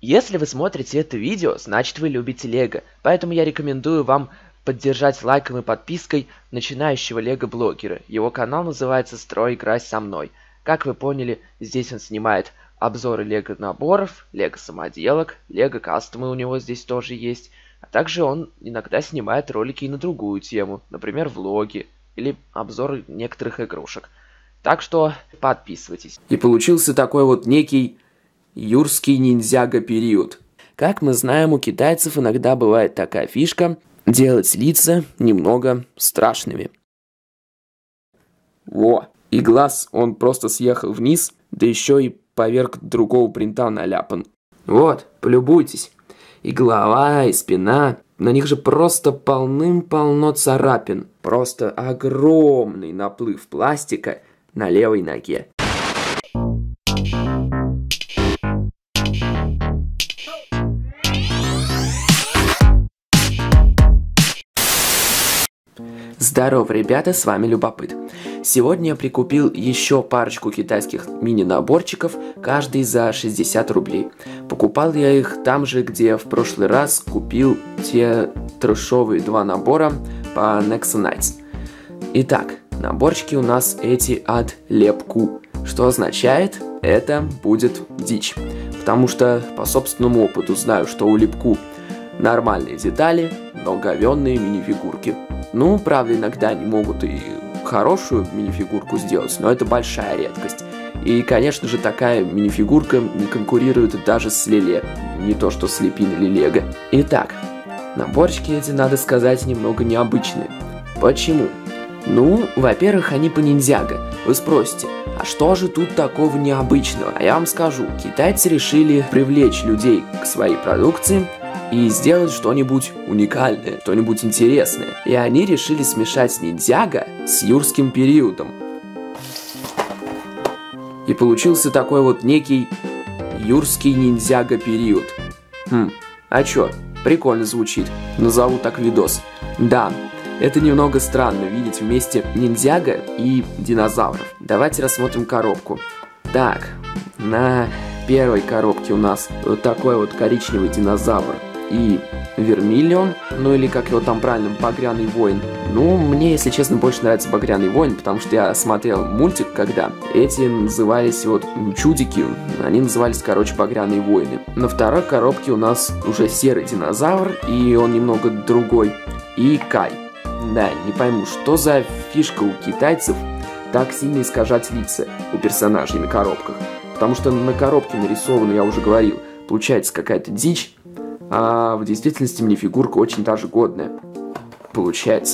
Если вы смотрите это видео, значит вы любите Лего, поэтому я рекомендую вам поддержать лайком и подпиской начинающего Лего-блогера. Его канал называется «Строй, играй со мной». Как вы поняли, здесь он снимает обзоры Лего-наборов, Лего-самоделок, Лего-кастомы у него здесь тоже есть. А также он иногда снимает ролики и на другую тему, например, влоги или обзоры некоторых игрушек. Так что подписывайтесь. И получился такой вот некий юрский ниндзяго-период. Как мы знаем, у китайцев иногда бывает такая фишка – делать лица немного страшными. Во! И глаз, он просто съехал вниз, да еще и поверх другого принта наляпан. Вот, полюбуйтесь. И голова, и спина. На них же просто полным-полно царапин. Просто огромный наплыв пластика на левой ноге. Здорово, ребята, с вами Любопыт. Сегодня я прикупил еще парочку китайских мини-наборчиков, каждый за 60 рублей. Покупал я их там же, где в прошлый раз купил те трэшовые 2 набора по Nexo Knights. Итак, наборчики у нас эти от Лепку, что означает, это будет дичь. Потому что по собственному опыту знаю, что у Лепку нормальные детали, но говенные минифигурки. Ну, правда, иногда они могут и хорошую минифигурку сделать, но это большая редкость. И, конечно же, такая минифигурка не конкурирует даже с Леле, не то что с Лепин или Лего. Итак, наборчики эти, надо сказать, немного необычные. Почему? Ну, во-первых, они по ниндзяго. Вы спросите, а что же тут такого необычного? А я вам скажу, китайцы решили привлечь людей к своей продукции и сделать что-нибудь уникальное, что-нибудь интересное. И они решили смешать ниндзяго с юрским периодом. И получился такой вот некий юрский ниндзяго период. А чё? Прикольно звучит. Назову так видос. Да, это немного странно видеть вместе ниндзяго и динозавров. Давайте рассмотрим коробку. Так, на первой коробке у нас вот такой вот коричневый динозавр и Вермиллион, ну или как его там правильно, Багряный воин. Ну, мне, если честно, больше нравится Багряный воин, потому что я смотрел мультик, когда эти назывались вот чудики, они назывались, короче, Багряные воины. На второй коробке у нас уже серый динозавр, и он немного другой, и Кай. Да, не пойму, что за фишка у китайцев так сильно искажать лица у персонажей на коробках. Потому что на коробке нарисовано, я уже говорил, получается какая-то дичь, а в действительности минифигурка очень даже годная. Получается.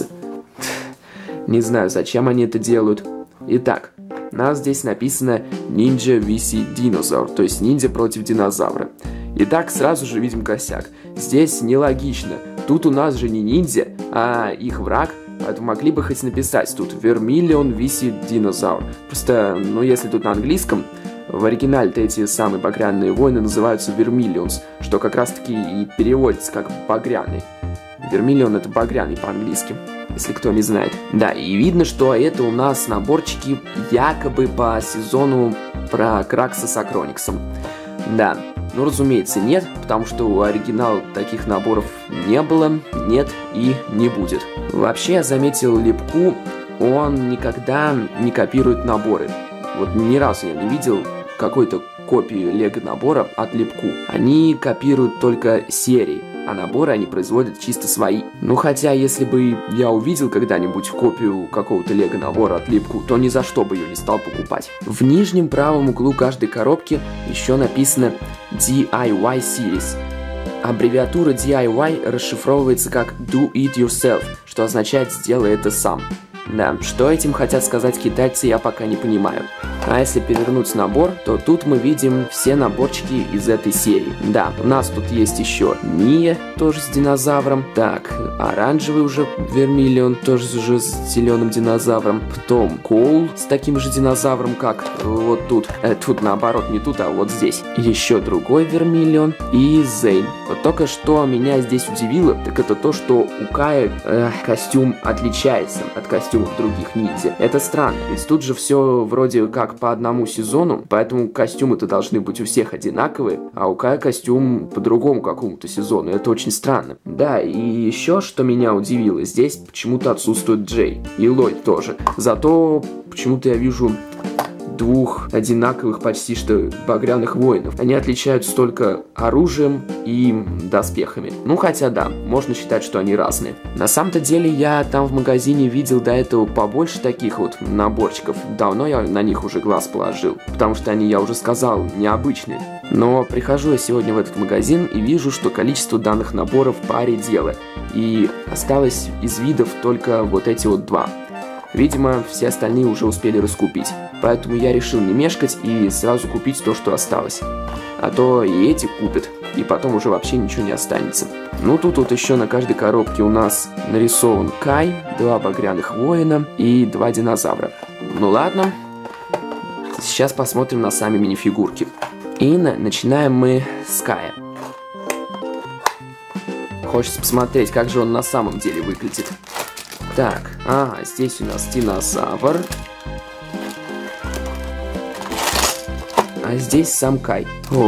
Не знаю, зачем они это делают. Итак, у нас здесь написано Ninja vs Dinosaur, то есть ниндзя против динозавра. Итак, сразу же видим косяк. Здесь нелогично. Тут у нас же не ниндзя, а их враг. Поэтому могли бы хоть написать тут Vermilion vs Dinosaur. Просто, ну если тут на английском, в оригинале-то эти самые багряные воины называются Vermilions, что как раз-таки и переводится как багряный. Вермиллион это багряный по-английски, если кто не знает. Да, и видно, что это у нас наборчики якобы по сезону про Кракса с Акрониксом. Да, ну разумеется нет, потому что у оригинала таких наборов не было, нет и не будет. Вообще я заметил Лепку, он никогда не копирует наборы. Вот ни разу я не видел какой-то копии лего-набора от Лепку. Они копируют только серии, а наборы они производят чисто свои. Ну хотя, если бы я увидел когда-нибудь копию какого-то лего-набора от Лепку, то ни за что бы ее не стал покупать. В нижнем правом углу каждой коробки еще написано DIY Series. Аббревиатура DIY расшифровывается как Do It Yourself, что означает «сделай это сам». Да, что этим хотят сказать китайцы, я пока не понимаю. А если перевернуть набор, то тут мы видим все наборчики из этой серии. Да, у нас тут есть еще Ния, тоже с динозавром. Так, оранжевый уже Вермиллион, тоже уже с зеленым динозавром. Потом Коул с таким же динозавром, как вот тут. Тут наоборот, не тут, а вот здесь. Еще другой Вермиллион и Зейн. Вот только что меня здесь удивило, так это то, что у Кая костюм отличается от костюмов других ниндзя. Это странно, ведь тут же все вроде как по одному сезону, поэтому костюмы-то должны быть у всех одинаковые, а у Кая костюм по другому какому-то сезону. Это очень странно. Да, и еще что меня удивило, здесь почему-то отсутствует Джей. И Ллойд тоже. Зато почему-то я вижу двух одинаковых почти что багряных воинов. Они отличаются только оружием и доспехами. Ну, хотя да, можно считать, что они разные. На самом-то деле, я там в магазине видел до этого побольше таких вот наборчиков. Давно я на них уже глаз положил, потому что они, я уже сказал, необычные. Но прихожу я сегодня в этот магазин и вижу, что количество данных наборов в паре дело. И осталось из видов только вот эти вот два. Видимо, все остальные уже успели раскупить. Поэтому я решил не мешкать и сразу купить то, что осталось. А то и эти купят, и потом уже вообще ничего не останется. Ну, тут вот еще на каждой коробке у нас нарисован Кай, 2 багряных воина и 2 динозавра. Ну ладно, сейчас посмотрим на сами минифигурки. И начинаем мы с Кая. Хочется посмотреть, как же он на самом деле выглядит. Так, здесь у нас динозавр. А здесь сам Кай.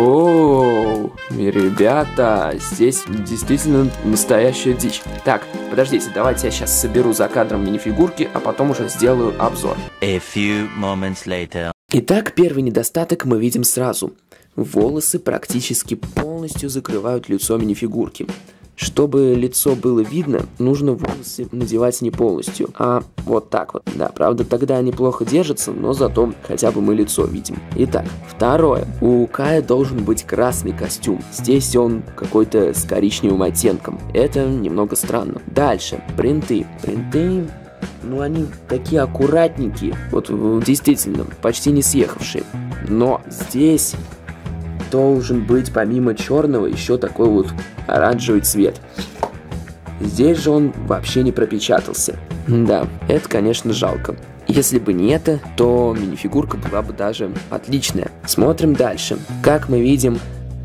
О, ребята, здесь действительно настоящая дичь. Так, подождите, давайте я сейчас соберу за кадром минифигурки, а потом уже сделаю обзор. A few moments later. Итак, первый недостаток мы видим сразу. Волосы практически полностью закрывают лицо минифигурки. Чтобы лицо было видно, нужно волосы надевать не полностью, а вот так вот. Да, правда, тогда они плохо держатся, но зато хотя бы мы лицо видим. Итак, второе. У Кая должен быть красный костюм. Здесь он какой-то с коричневым оттенком. Это немного странно. Дальше. Принты. Принты... Ну, они такие аккуратненькие. Вот, действительно, почти не съехавшие. Но здесь... должен быть помимо черного еще такой вот оранжевый цвет. Здесь же он вообще не пропечатался. Да, это, конечно, жалко. Если бы не это, то минифигурка была бы даже отличная. Смотрим дальше. Как мы видим,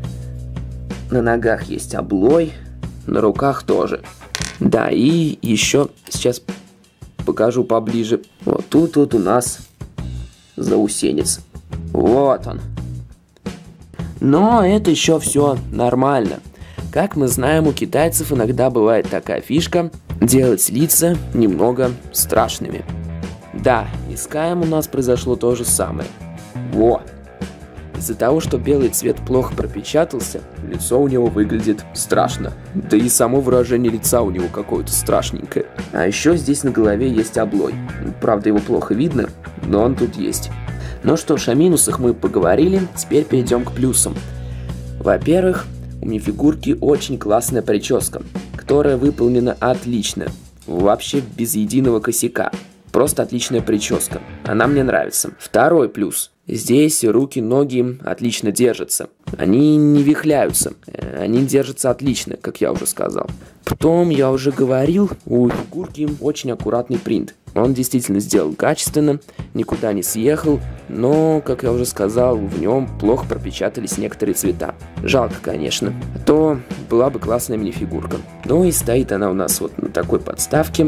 на ногах есть облой, на руках тоже. Да, и еще сейчас покажу поближе. Вот тут вот у нас заусенец. Вот он. Но это еще все нормально. Как мы знаем, у китайцев иногда бывает такая фишка делать лица немного страшными. Да, и с Каем у нас произошло то же самое. Во! Из-за того, что белый цвет плохо пропечатался, лицо у него выглядит страшно. Да и само выражение лица у него какое-то страшненькое. А еще здесь на голове есть облой. Правда, его плохо видно, но он тут есть. Ну что ж, о минусах мы поговорили, теперь перейдем к плюсам. Во-первых, у минифигурки очень классная прическа, которая выполнена отлично, вообще без единого косяка. Просто отличная прическа, она мне нравится. Второй плюс. Здесь руки, ноги отлично держатся. Они не вихляются, они держатся отлично, как я уже сказал. Потом, я уже говорил, у фигурки очень аккуратный принт. Он действительно сделан качественно, никуда не съехал, но, как я уже сказал, в нем плохо пропечатались некоторые цвета. Жалко, конечно, а то была бы классная минифигурка. Ну и стоит она у нас вот на такой подставке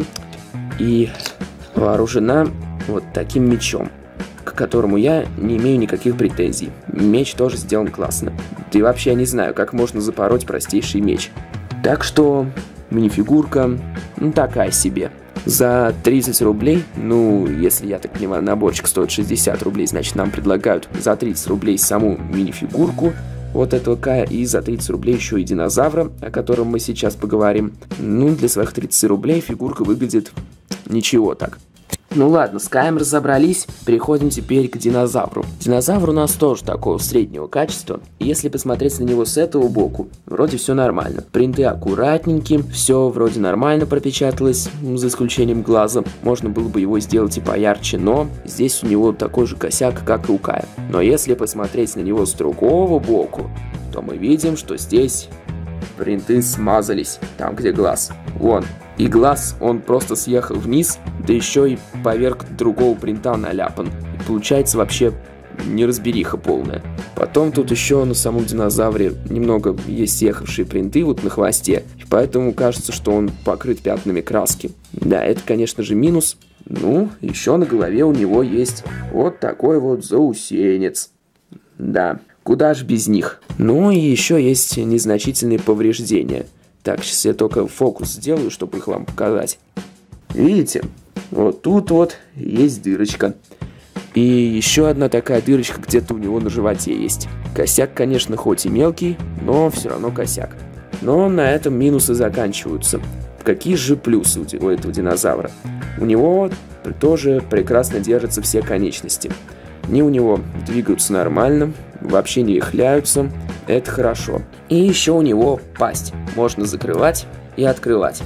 и вооружена вот таким мечом, к которому я не имею никаких претензий. Меч тоже сделан классно. Да и вообще я не знаю, как можно запороть простейший меч. Так что минифигурка, ну, такая себе. За 30 рублей, ну, если я так понимаю, наборчик стоит 60 рублей, значит, нам предлагают за 30 рублей саму минифигурку вот этого Кая и за 30 рублей еще и динозавра, о котором мы сейчас поговорим. Ну, для своих 30 рублей фигурка выглядит ничего так. Ну ладно, с Каем разобрались, переходим теперь к динозавру. Динозавр у нас тоже такого среднего качества. И если посмотреть на него с этого боку, вроде все нормально. Принты аккуратненькие, все вроде нормально пропечаталось, за исключением глаза. Можно было бы его сделать и поярче, но здесь у него такой же косяк, как и у Кая. Но если посмотреть на него с другого боку, то мы видим, что здесь принты смазались, там где глаз. Вон. И глаз, он просто съехал вниз, да еще и поверх другого принта наляпан. И получается вообще неразбериха полная. Потом тут еще на самом динозавре немного есть съехавшие принты вот на хвосте, и поэтому кажется, что он покрыт пятнами краски. Да, это, конечно же, минус. Ну, еще на голове у него есть вот такой вот заусенец. Да, куда ж без них. Ну и еще есть незначительные повреждения. Так, сейчас я только фокус сделаю, чтобы их вам показать. Видите? Вот тут вот есть дырочка. И еще одна такая дырочка где-то у него на животе есть. Косяк, конечно, хоть и мелкий, но все равно косяк. Но на этом минусы заканчиваются. Какие же плюсы у этого динозавра? У него тоже прекрасно держатся все конечности. Они у него двигаются нормально, вообще не вихляются. Это хорошо. И еще у него пасть. Можно закрывать и открывать.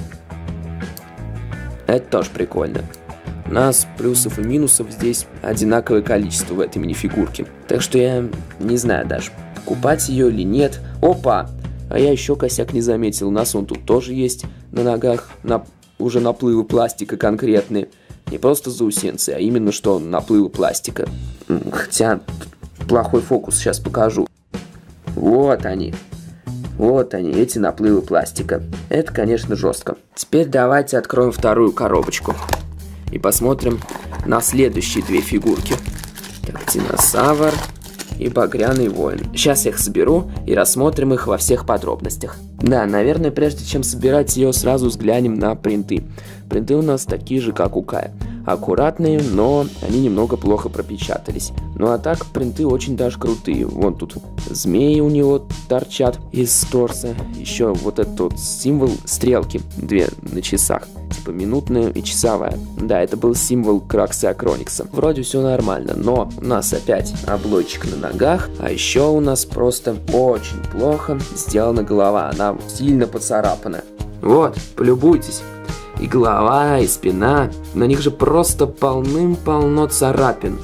Это тоже прикольно. У нас плюсов и минусов здесь одинаковое количество в этой минифигурке. Так что я не знаю даже, покупать ее или нет. Опа! А я еще косяк не заметил. У нас он тут тоже есть на ногах. Уже наплывы пластика конкретные. Не просто заусенцы, а именно что наплывы пластика. Хотя плохой фокус, сейчас покажу. Вот они. Вот они, эти наплывы пластика. Это, конечно, жестко. Теперь давайте откроем вторую коробочку. И посмотрим на следующие две фигурки. Так, динозавр и багряный воин. Сейчас я их соберу и рассмотрим их во всех подробностях. Да, наверное, прежде чем собирать ее, сразу взглянем на принты. Принты у нас такие же, как у Кая. Аккуратные, но они немного плохо пропечатались. Ну а так, принты очень даже крутые. Вон тут змеи у него торчат из торса. Еще вот этот вот символ стрелки, две на часах. Типа минутная и часовая. Да, это был символ Краксиакроникса. Вроде все нормально, но у нас опять облойчик на ногах. А еще у нас просто очень плохо сделана голова. Она сильно поцарапана. Вот, полюбуйтесь. И голова, и спина. На них же просто полным-полно царапин.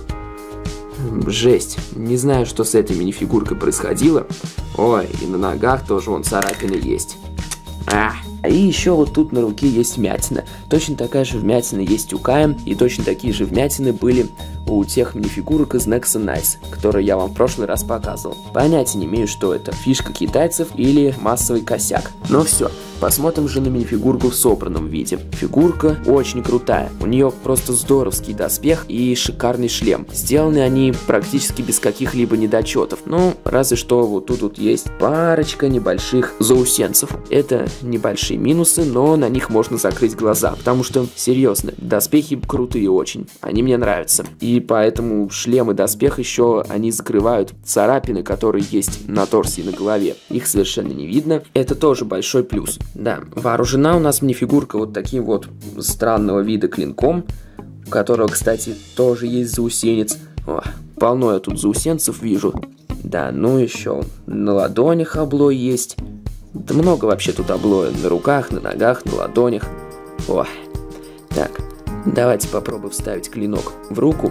Жесть. Не знаю, что с этой минифигуркой происходило. Ой, и на ногах тоже вон царапины есть. И еще вот тут на руке есть вмятина. Точно такая же вмятина есть у Кая. И точно такие же вмятины были у тех минифигурок из Nexo Nice, которые я вам в прошлый раз показывал. Понятия не имею, что это. Фишка китайцев или массовый косяк. Но все. Посмотрим же на минифигурку в собранном виде. Фигурка очень крутая. У нее просто здоровский доспех и шикарный шлем. Сделаны они практически без каких-либо недочетов. Ну, разве что вот тут вот есть парочка небольших заусенцев. Это небольшие минусы, но на них можно закрыть глаза. Потому что, серьезно, доспехи крутые очень. Они мне нравятся. И поэтому шлем и доспех еще они закрывают царапины, которые есть на торсе и на голове. Их совершенно не видно. Это тоже большой плюс. Да, вооружена у нас минифигурка вот таким вот странного вида клинком, у которого, кстати, тоже есть заусенец. О, полно я тут заусенцев вижу. Да, ну еще на ладонях облой есть. Да много вообще тут облоя. На руках, на ногах, на ладонях. О, так, давайте попробуем вставить клинок в руку.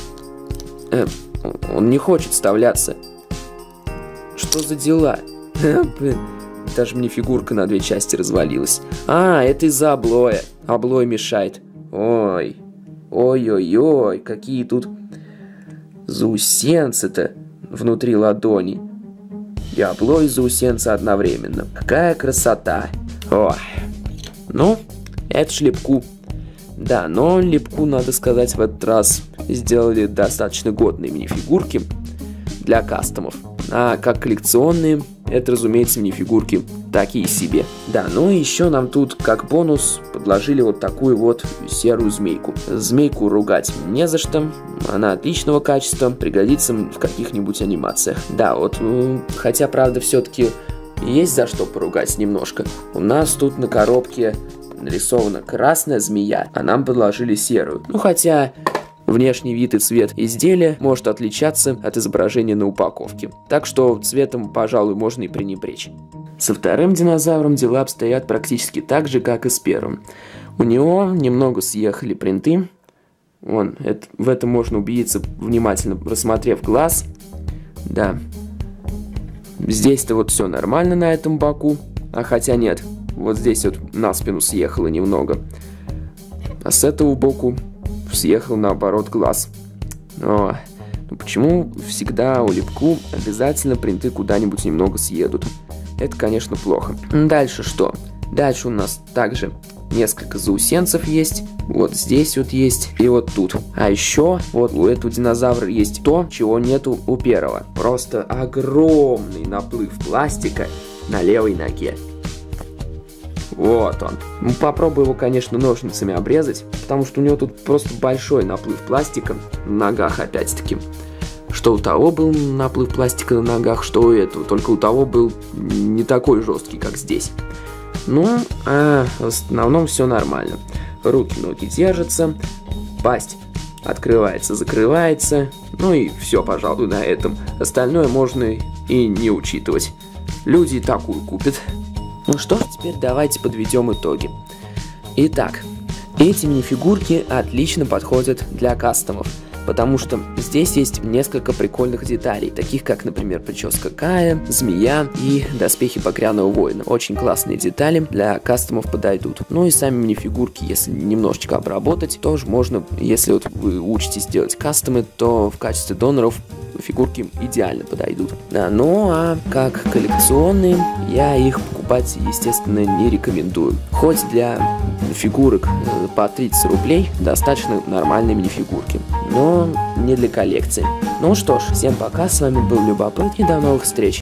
Он не хочет вставляться. Что за дела? Блин. Даже мне фигурка на две части развалилась. Это из-за облоя. Облой мешает. Ой. Ой-ой-ой, какие тут заусенцы-то внутри ладони. И облой и заусенцы одновременно. Какая красота. Ой. Ну, это ж Лепку. Да, но Лепку, надо сказать, в этот раз сделали достаточно годные минифигурки для кастомов. А как коллекционные, это, разумеется, минифигурки такие себе. Да, ну и еще нам тут, как бонус, подложили вот такую вот серую змейку. Змейку ругать не за что, она отличного качества, пригодится в каких-нибудь анимациях. Да, вот, хотя, правда, все-таки есть за что поругать немножко. У нас тут на коробке нарисована красная змея, а нам подложили серую. Ну, хотя внешний вид и цвет изделия может отличаться от изображения на упаковке. Так что цветом, пожалуй, можно и пренебречь. Со вторым динозавром дела обстоят практически так же, как и с первым. У него немного съехали принты. Вон, в этом можно убедиться, внимательно рассмотрев глаз. Да. Здесь-то вот все нормально на этом боку. А хотя нет, вот здесь вот на спину съехало немного. А с этого боку съехал наоборот глаз. Но почему всегда у Липку обязательно принты куда-нибудь немного съедут? Это, конечно, плохо. Дальше что? Дальше у нас также несколько заусенцев есть. Вот здесь вот есть и вот тут. А еще вот у этого динозавра есть то, чего нету у первого. Просто огромный наплыв пластика на левой ноге. Вот он. Ну, попробую его, конечно, ножницами обрезать, потому что у него тут просто большой наплыв пластика на ногах опять-таки. Что у того был наплыв пластика на ногах, что у этого. Только у того был не такой жесткий, как здесь. Ну, а в основном все нормально. Руки, ноги держатся, пасть открывается, закрывается. Ну и все, пожалуй, на этом. Остальное можно и не учитывать. Люди и такую купят. Ну что ж, теперь давайте подведем итоги. Итак, эти минифигурки отлично подходят для кастомов, потому что здесь есть несколько прикольных деталей, таких как, например, прическа Кая, змея и доспехи Багряного воина. Очень классные детали, для кастомов подойдут. Ну и сами минифигурки, если немножечко обработать, тоже можно, если вот вы учитесь делать кастомы, то в качестве доноров фигурки идеально подойдут. Да, ну а как коллекционные, я их покупать, естественно, не рекомендую. Хоть для фигурок по 30 рублей достаточно нормальные минифигурки, но не для коллекции. Ну что ж, всем пока, с вами был Любопытный, до новых встреч.